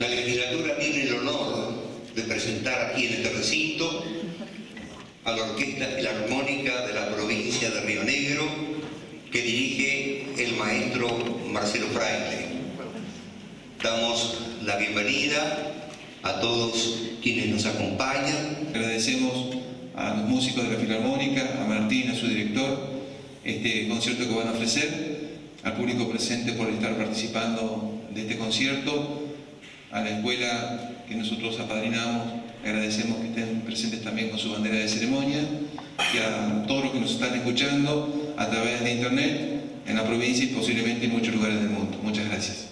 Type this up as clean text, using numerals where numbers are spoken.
La legislatura tiene el honor de presentar aquí en este recinto a la Orquesta Filarmónica de la provincia de Río Negro, que dirige el maestro Marcelo Fraile. Damos la bienvenida a todos quienes nos acompañan. Agradecemos a los músicos de la Filarmónica, a Martín, a su director, este concierto que van a ofrecer, al público presente por estar participando de este concierto, a la escuela que nosotros apadrinamos, agradecemos que estén presentes también con su bandera de ceremonia, y a todos los que nos están escuchando a través de internet en la provincia y posiblemente en muchos lugares del mundo. Muchas gracias.